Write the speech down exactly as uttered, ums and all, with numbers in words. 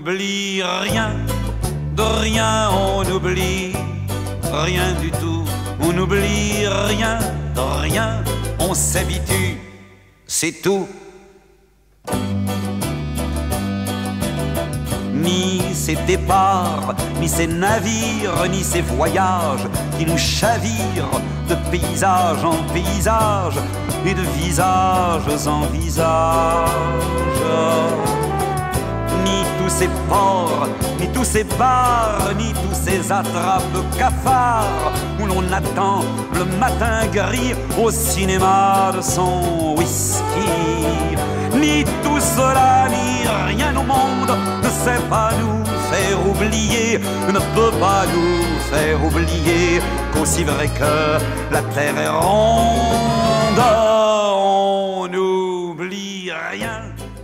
n'oublie rien, de rien on n'oublie rien du tout. On n'oublie rien, de rien, on s'habitue, c'est tout. Ni ces départs, ni ces navires, ni ces voyages qui nous chavirent de paysage en paysage et de visage en visage. Ni tous ces ports, ni tous ces bars, ni tous ces attrapes-cafards où l'on attend le matin gris au cinéma de son whisky. Ni tout cela, ni rien au monde ne sait pas nous faire oublier, ne peut pas nous faire oublier qu'aussi vrai que la terre est ronde, on n'oublie rien.